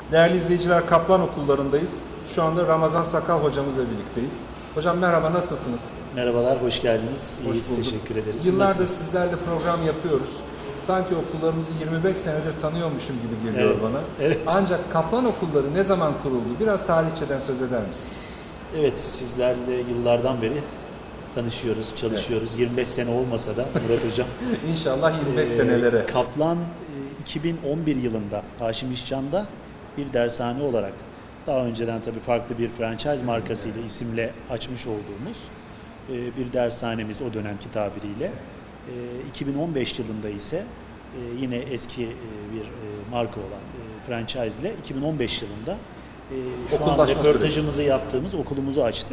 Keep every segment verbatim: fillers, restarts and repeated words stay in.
Değerli izleyiciler, Kaplan Okullarındayız. Şu anda Ramazan Sakal hocamızla birlikteyiz. Hocam merhaba, nasılsınız? Merhabalar, hoş geldiniz. Hoş İyiyiz, bulduk. teşekkür ederiz. Yıllardır Nasılsınız? sizlerle program yapıyoruz. Sanki okullarımızı yirmi beş senedir tanıyormuşum gibi geliyor Evet, bana. evet. Ancak Kaplan Okulları ne zaman kuruldu? Biraz tarihçeden söz eder misiniz? Evet, sizlerle yıllardan beri tanışıyoruz, çalışıyoruz. Evet. yirmi beş sene olmasa da Murat Hocam. İnşallah yirmi beş Ee, senelere. Kaplan e, iki bin on bir yılında Haşim İşcan'da bir dershane olarak, daha önceden tabii farklı bir franchise markasıyla, isimle açmış olduğumuz e, bir dershanemiz o dönemki tabiriyle. E, iki bin on beş yılında ise e, yine eski e, bir e, marka olan e, franchise ile iki bin on beş yılında e, şu an röportajımızı süreci. yaptığımız okulumuzu açtık.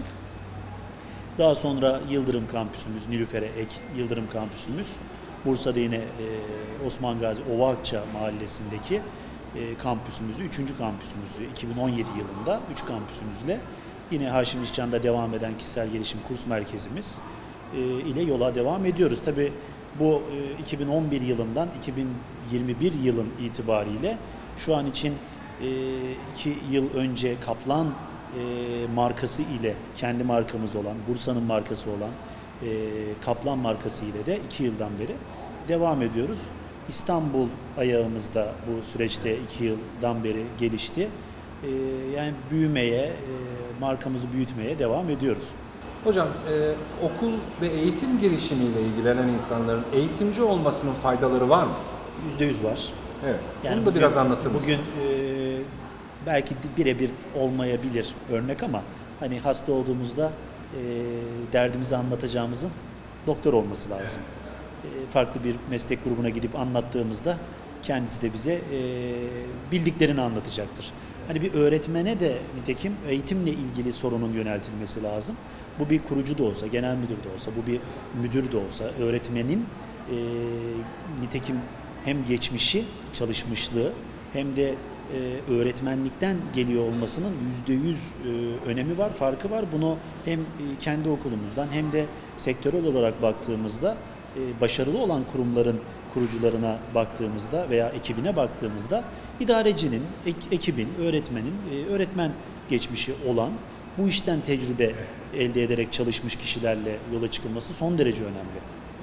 Daha sonra Yıldırım kampüsümüz, Nilüfer'e ek Yıldırım kampüsümüz, Bursa'da yine e, Osman Gazi Ovaakça mahallesindeki e, kampüsümüzü, üçüncü kampüsümüzü iki bin on yedi yılında üç kampüsümüzle yine Haşim İşcan'da devam eden kişisel gelişim kurs merkezimiz e, ile yola devam ediyoruz. Tabii bu e, iki bin on bir yılından iki bin yirmi bir yılın itibariyle şu an için e, iki yıl önce Kaplan E, markası ile, kendi markamız olan, Bursa'nın markası olan e, Kaplan markası ile de iki yıldan beri devam ediyoruz. İstanbul ayağımızda bu süreçte iki yıldan beri gelişti. E, yani büyümeye, e, markamızı büyütmeye devam ediyoruz. Hocam, e, okul ve eğitim girişimiyle ilgilenen insanların eğitimci olmasının faydaları var mı? Yüzde yüz var. Evet. Yani bunu da bugün, biraz anlatır mısınız? Bugün e, belki birebir olmayabilir örnek ama hani hasta olduğumuzda e, derdimizi anlatacağımızın doktor olması lazım. E, farklı bir meslek grubuna gidip anlattığımızda kendisi de bize e, bildiklerini anlatacaktır. Hani bir öğretmene de nitekim eğitimle ilgili sorunun yöneltilmesi lazım. Bu bir kurucu da olsa, genel müdür de olsa, bu bir müdür de olsa, öğretmenin e, nitekim hem geçmişi, çalışmışlığı hem de Ee, öğretmenlikten geliyor olmasının yüzde yüz e, önemi var, farkı var. Bunu hem e, kendi okulumuzdan hem de sektörel olarak baktığımızda e, başarılı olan kurumların kurucularına baktığımızda veya ekibine baktığımızda idarecinin, ek, ekibin, öğretmenin, e, öğretmen geçmişi olan bu işten tecrübe elde ederek çalışmış kişilerle yola çıkılması son derece önemli.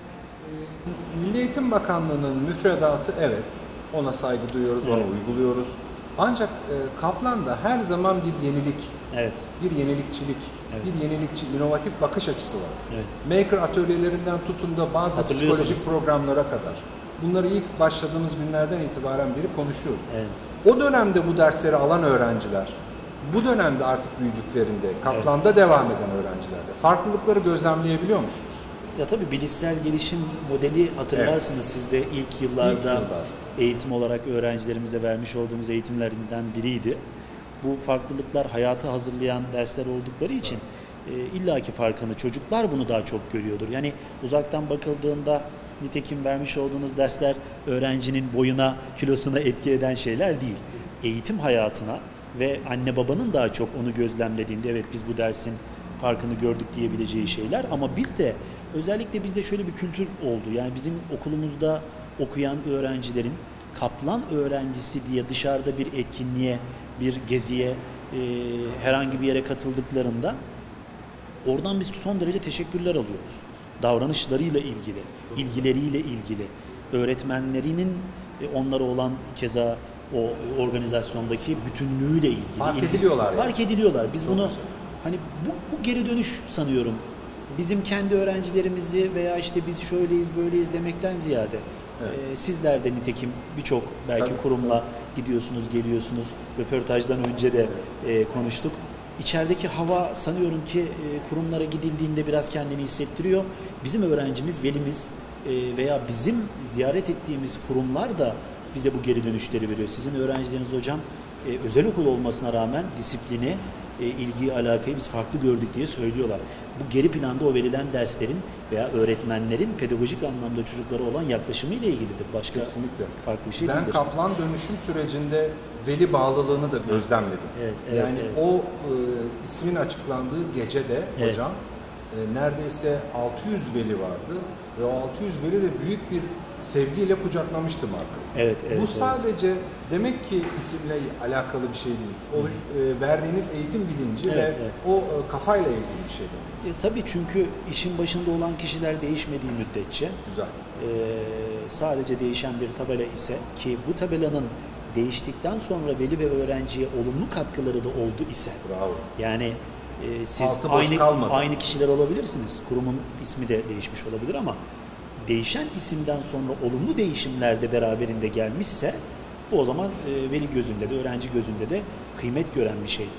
Milli Eğitim Bakanlığı'nın müfredatı, evet, ona saygı duyuyoruz, ona evet. uyguluyoruz. Ancak e, Kaplan'da her zaman bir yenilik, evet. bir yenilikçilik, evet. bir yenilikçi, inovatif bakış açısı var. Evet. Maker atölyelerinden tutun da bazı psikolojik programlara kadar. Bunları ilk başladığımız günlerden itibaren beri konuşuyorduk. Evet. O dönemde bu dersleri alan öğrenciler, bu dönemde artık büyüdüklerinde, Kaplan'da evet. devam eden öğrencilerde farklılıkları gözlemleyebiliyor musunuz? Ya tabii bilişsel gelişim modeli hatırlarsınız evet. siz de ilk yıllarda ilk yıllar. eğitim olarak öğrencilerimize vermiş olduğumuz eğitimlerinden biriydi. Bu farklılıklar hayata hazırlayan dersler oldukları için e, illaki farkını çocuklar bunu daha çok görüyordur. Yani uzaktan bakıldığında nitekim vermiş olduğunuz dersler öğrencinin boyuna, kilosuna etki eden şeyler değil. Eğitim hayatına ve anne babanın daha çok onu gözlemlediğinde evet biz bu dersin farkını gördük diyebileceği şeyler ama biz de özellikle bizde şöyle bir kültür oldu. Yani bizim okulumuzda okuyan öğrencilerin Kaplan öğrencisi diye dışarıda bir etkinliğe, bir geziye, e, herhangi bir yere katıldıklarında oradan biz son derece teşekkürler alıyoruz. Davranışlarıyla ilgili, ilgileriyle ilgili, öğretmenlerinin e, onlara olan keza o organizasyondaki bütünlüğüyle ilgili. Fark ilgisi, ediliyorlar. Yani. Fark ediliyorlar. Biz Çok bunu güzel. hani bu, bu geri dönüş sanıyorum. Bizim kendi öğrencilerimizi veya işte biz şöyleyiz böyleyiz demekten ziyade evet. e, sizler de nitekim birçok belki tabii, kurumla tabii. gidiyorsunuz geliyorsunuz. Röportajdan önce de e, konuştuk. İçerideki hava sanıyorum ki e, kurumlara gidildiğinde biraz kendini hissettiriyor. Bizim öğrencimiz, velimiz e, veya bizim ziyaret ettiğimiz kurumlar da bize bu geri dönüşleri veriyor. Sizin öğrencileriniz hocam e, özel okul olmasına rağmen disiplini, e, ilgiyi, alakayı biz farklı gördük diye söylüyorlar. Bu geri planda o verilen derslerin veya öğretmenlerin pedagojik anlamda çocuklara olan yaklaşımıyla ilgilidir. Başka kesinlikle farklı bir şey ben değildir. Ben Kaplan dönüşüm sürecinde veli bağlılığını da gözlemledim. Evet, evet, yani evet. o e, ismin açıklandığı gecede evet. hocam e, neredeyse altı yüz veli vardı ve o altı yüz veli de büyük bir sevgiyle kucaklamıştı markayı. Evet, evet. Bu evet. sadece demek ki isimle alakalı bir şey değil. O e, verdiğiniz eğitim bilinci Evet, ve evet. o e, kafayla ilgili bir şey demek. E, tabii çünkü işin başında olan kişiler değişmediği müddetçe Güzel. e, sadece değişen bir tabela ise ki bu tabelanın değiştikten sonra veli ve öğrenciye olumlu katkıları da oldu ise Bravo. yani e, siz Altı boş aynı kalmadı. aynı kişiler olabilirsiniz. Kurumun ismi de değişmiş olabilir ama değişen isimden sonra olumlu değişimler de beraberinde gelmişse bu o zaman e, veli gözünde de öğrenci gözünde de kıymet gören bir şey.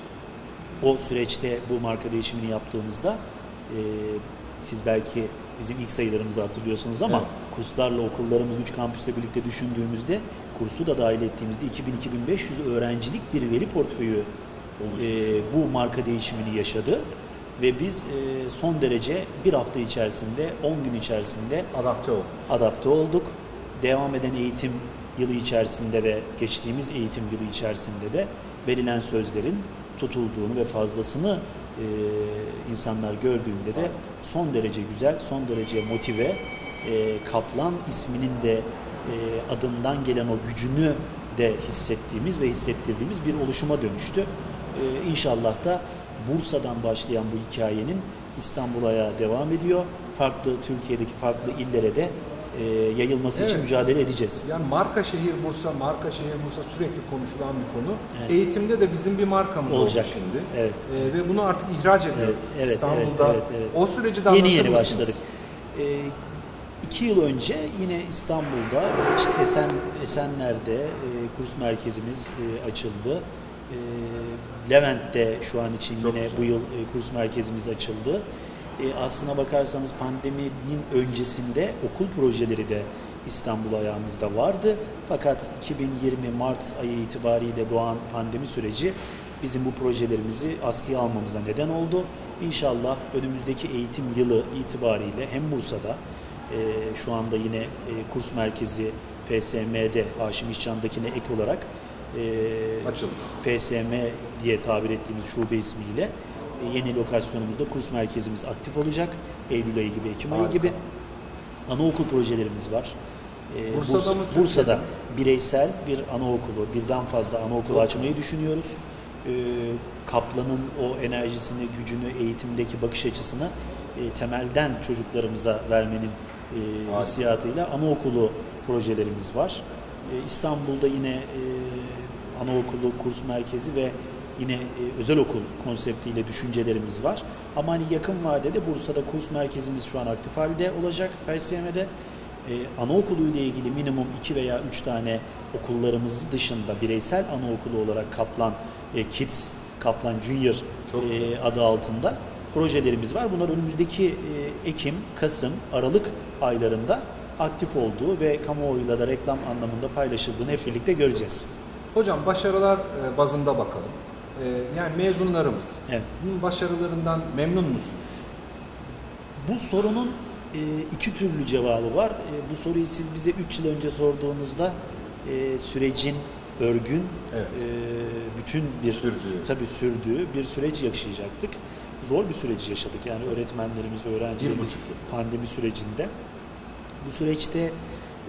O süreçte bu marka değişimini yaptığımızda e, siz belki bizim ilk sayılarımızı hatırlıyorsunuz ama evet. kurslarla okullarımız üç kampüsle birlikte düşündüğümüzde kursu da dahil ettiğimizde iki bin iki bin beş yüz öğrencilik bir veli portföyü e, bu marka değişimini yaşadı ve biz e, son derece bir hafta içerisinde on gün içerisinde Adapte ol. adapte olduk. Devam eden eğitim yılı içerisinde ve geçtiğimiz eğitim yılı içerisinde de verilen sözlerin tutulduğunu ve fazlasını e, insanlar gördüğünde de son derece güzel, son derece motive, e, Kaplan isminin de e, adından gelen o gücünü de hissettiğimiz ve hissettirdiğimiz bir oluşuma dönüştü. E, İnşallah da Bursa'dan başlayan bu hikayenin İstanbul'a devam ediyor. Farklı Türkiye'deki farklı illere de e, yayılması Evet. için mücadele edeceğiz. Yani marka şehir Bursa, marka şehir Bursa sürekli konuşulan bir konu. Evet. Eğitimde de bizim bir markamız Olacak. oldu şimdi. Evet. Ee, ve bunu artık ihraç ediyoruz. Evet, evet, İstanbul'da. evet, evet, evet. O süreci de Yeni anlatır yeni mısınız? başladık. Ee, iki yıl önce yine İstanbul'da işte Esen Esenler'de e, kurs merkezimiz e, açıldı. E, Levent'te şu an için Çok yine güzel. bu yıl e, kurs merkezimiz açıldı. E, aslına bakarsanız pandeminin öncesinde okul projeleri de İstanbul ayağımızda vardı. Fakat iki bin yirmi Mart ayı itibariyle doğan pandemi süreci bizim bu projelerimizi askıya almamıza neden oldu. İnşallah önümüzdeki eğitim yılı itibariyle hem Bursa'da e, şu anda yine e, kurs merkezi F S M'de Haşim İşcan'dakine ek olarak e, Açıldı. F S M diye tabir ettiğimiz şube ismiyle e, yeni lokasyonumuzda kurs merkezimiz aktif olacak. Eylül ayı gibi, Ekim ayı Harika. gibi. Anaokul projelerimiz var. Ee, Bursa'da Bursa- mı, Türkiye'de Bursa'da mi? bireysel bir anaokulu, birden fazla anaokulu Çok açmayı düşünüyoruz. Ee, Kaplan'ın o enerjisini, gücünü, eğitimdeki bakış açısını e, temelden çocuklarımıza vermenin e, hissiyatıyla anaokulu projelerimiz var. E, İstanbul'da yine e, anaokulu, kurs merkezi ve yine e, özel okul konseptiyle düşüncelerimiz var. Ama hani yakın vadede Bursa'da kurs merkezimiz şu an aktif halde olacak F S M'de. E, anaokulu ile ilgili minimum iki veya üç tane okullarımız dışında bireysel anaokulu olarak Kaplan e, Kids, Kaplan Junior e, adı altında projelerimiz var. Bunlar önümüzdeki e, Ekim, Kasım, Aralık aylarında aktif olduğu ve kamuoyuyla da reklam anlamında paylaşıldığını hep birlikte göreceğiz. Hocam başarılar e, bazında bakalım. E, yani mezunlarımız. Evet. Bunun başarılarından memnun musunuz? Bu sorunun e, iki türlü cevabı var. E, bu soruyu siz bize üç yıl önce sorduğunuzda e, sürecin örgün, Evet. e, bütün bir Sürdüğü. tabii sürdüğü bir süreç yaşayacaktık. Zor bir süreci yaşadık. Yani öğretmenlerimiz, Bir öğrencilerimiz buçuk yıl. pandemi sürecinde. Bu süreçte e,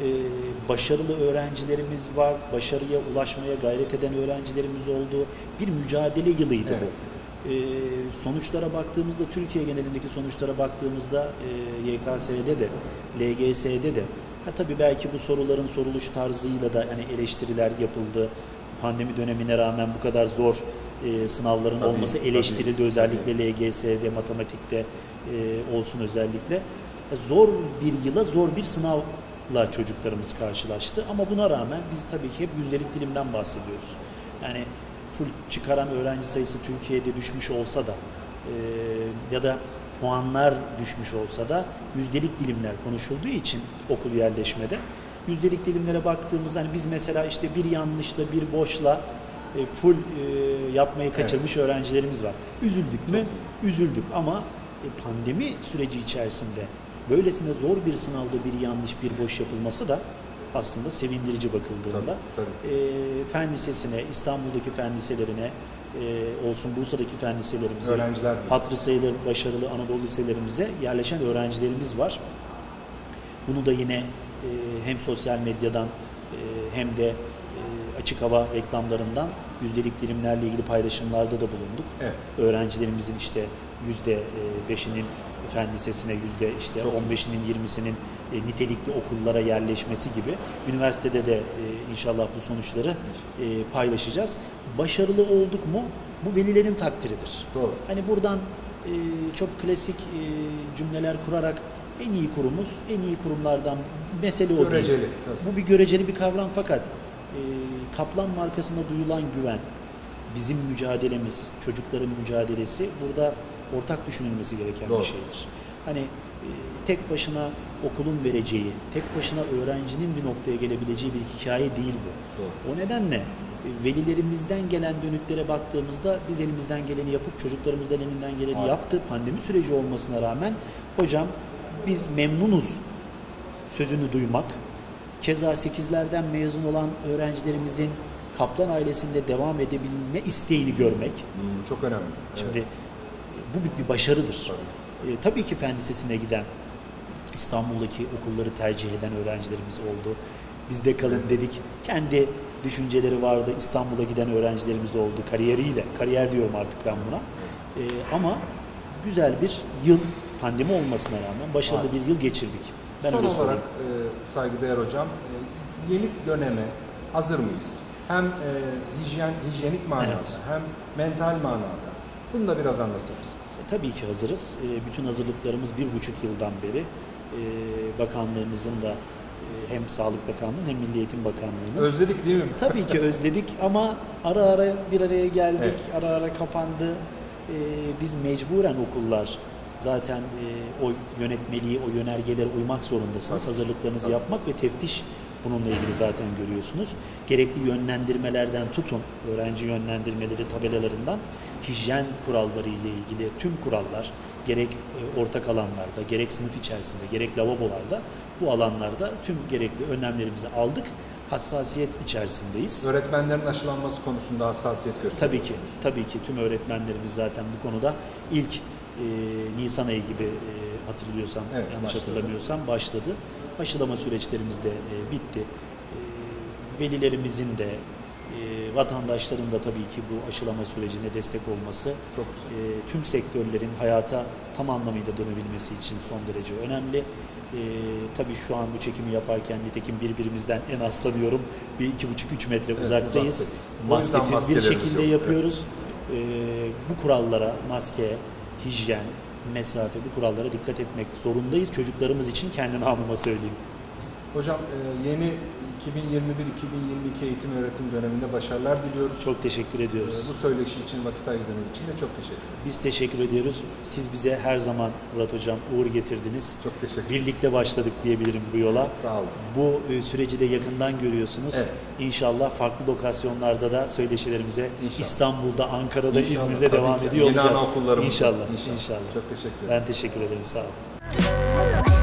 başarılı öğrencilerimiz var, başarıya ulaşmaya gayret eden öğrencilerimiz oldu. Bir mücadele yılıydı Evet. bu. E, sonuçlara baktığımızda, Türkiye genelindeki sonuçlara baktığımızda e, Y K S'de de, L G S'de de, ha tabii belki bu soruların soruluş tarzıyla da hani eleştiriler yapıldı. Pandemi dönemine rağmen bu kadar zor e, sınavların Tabii, olması tabii, eleştirildi. Özellikle L G S'de, matematikte e, olsun özellikle. Zor bir yıla, zor bir sınavla çocuklarımız karşılaştı. Ama buna rağmen biz tabii ki hep yüzdelik dilimden bahsediyoruz. Yani full çıkaran öğrenci sayısı Türkiye'de düşmüş olsa da e, ya da puanlar düşmüş olsa da yüzdelik dilimler konuşulduğu için okul yerleşmede yüzdelik dilimlere baktığımızda hani biz mesela işte bir yanlışla bir boşla e, full e, yapmayı kaçırmış evet. öğrencilerimiz var. Üzüldük mü? Üzüldük ama e, pandemi süreci içerisinde böylesine zor bir sınavda bir yanlış bir boş yapılması da aslında sevindirici bakıldığında. Tabii, tabii. E, fen lisesine, İstanbul'daki fen liselerine e, olsun, Bursa'daki fen liselerimize, Öğrenciler gibi. hatırı sayılır başarılı Anadolu liselerimize yerleşen öğrencilerimiz var. Bunu da yine hem sosyal medyadan hem de açık hava reklamlarından yüzdelik dilimlerle ilgili paylaşımlarda da bulunduk. Evet. Öğrencilerimizin işte yüzde beşinin fen lisesine, yüzde işte on beşinin yirmisinin nitelikli okullara yerleşmesi gibi üniversitede de inşallah bu sonuçları paylaşacağız. Başarılı olduk mu? Bu velilerin takdiridir. Doğru. Hani buradan çok klasik cümleler kurarak en iyi kurumuz, en iyi kurumlardan mesele o göreceli, değil. Tabii. Bu bir göreceli bir kavram fakat Kaplan markasına duyulan güven, bizim mücadelemiz, çocukların mücadelesi burada ortak düşünülmesi gereken Doğru. bir şeydir. Hani tek başına okulun vereceği, tek başına öğrencinin bir noktaya gelebileceği bir hikaye değil bu. Doğru. O nedenle velilerimizden gelen dönütlere baktığımızda biz elimizden geleni yapıp çocuklarımızdan elinden geleni Aynen. yaptı. Pandemi süreci olmasına rağmen hocam biz memnunuz sözünü duymak, keza sekizlerden mezun olan öğrencilerimizin Kaplan ailesinde devam edebilme isteğini görmek. Hmm, çok önemli. Şimdi evet. bu bir, bir başarıdır. Tabii. E, tabii ki fen lisesine giden, İstanbul'daki okulları tercih eden öğrencilerimiz oldu. Bizde kalın evet. dedik. Kendi düşünceleri vardı. İstanbul'a giden öğrencilerimiz oldu. Kariyeriyle, kariyer diyorum artık ben buna. E, ama güzel bir yıl, pandemi olmasına rağmen başarılı Aynen. bir yıl geçirdik. Ben Son olarak e, saygıdeğer hocam, e, yeni döneme hazır mıyız? Hem e, hijyen, hijyenik manada evet. hem mental manada. Bunu da biraz anlatır mısınız? E, tabii ki hazırız. E, bütün hazırlıklarımız bir buçuk yıldan beri e, bakanlığımızın da e, hem Sağlık Bakanlığı hem Milli Eğitim Bakanlığı'nın. Özledik değil mi? Tabii ki özledik ama ara ara bir araya geldik, evet. ara ara kapandı. E, biz mecburen okullar zaten e, o yönetmeliği, o yönergelere uymak zorundasınız. Tabii. Hazırlıklarınızı Tabii. yapmak ve teftiş bununla ilgili zaten görüyorsunuz. Gerekli yönlendirmelerden tutun, öğrenci yönlendirmeleri tabelalarından hijyen kuralları ile ilgili tüm kurallar gerek e, ortak alanlarda, gerek sınıf içerisinde, gerek lavabolarda bu alanlarda tüm gerekli önlemlerimizi aldık. Hassasiyet içerisindeyiz. Öğretmenlerin aşılanması konusunda hassasiyet gösteriyorsunuz. Tabii ki, tabii ki tüm öğretmenlerimiz zaten bu konuda ilk e, Nisan ayı gibi e, hatırlıyorsam, evet, yanlış başladı. hatırlamıyorsam başladı. Aşılama süreçlerimiz de e, bitti. E, velilerimizin de, e, vatandaşların da tabii ki bu aşılama sürecine destek olması Çok güzel. E, tüm sektörlerin hayata tam anlamıyla dönebilmesi için son derece önemli. E, tabii şu an bu çekimi yaparken nitekim birbirimizden en az sanıyorum bir iki buçuk üç metre evet, uzaktayız. uzaktayız. Maskesiz bir şekilde yok. yapıyoruz. Evet. E, bu kurallara, maske, hijyen, mesafe, bu kurallara dikkat etmek zorundayız. Çocuklarımız için kendi namıma söyleyeyim. Hocam yeni iki bin yirmi bir iki bin yirmi iki eğitim öğretim döneminde başarılar diliyoruz. Çok teşekkür ediyoruz. Bu söyleşi için, vakit ayırdığınız için de çok teşekkür ederiz. Biz teşekkür ediyoruz. Siz bize her zaman Murat Hocam uğur getirdiniz. Çok teşekkür ederim. Birlikte başladık diyebilirim bu yola. Sağ olun. Bu süreci de yakından görüyorsunuz. Evet. İnşallah farklı lokasyonlarda da söyleşilerimize İnşallah. İstanbul'da, Ankara'da, İnşallah. İzmir'de Tabii devam ki. ediyor olacağız. İnşallah. İnşallah. İnşallah. Çok teşekkür ederim. Ben teşekkür ederim. Sağ olun.